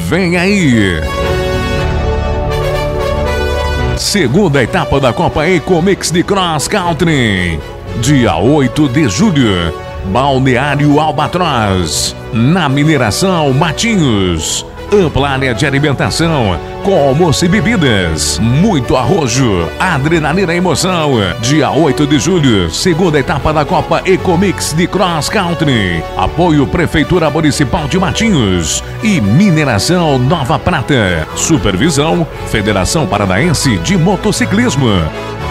Vem aí! Segunda etapa da Copa EcoMix de Cross Country. Dia 8 de julho. Balneário Albatroz. Na Mineração Matinhos. Ampla área de alimentação, com almoço e bebidas, muito arrojo, adrenalina e emoção. Dia 8 de julho, segunda etapa da Copa EcoMix de Cross Country. Apoio Prefeitura Municipal de Matinhos e Mineração Nova Prata. Supervisão Federação Paranaense de Motociclismo.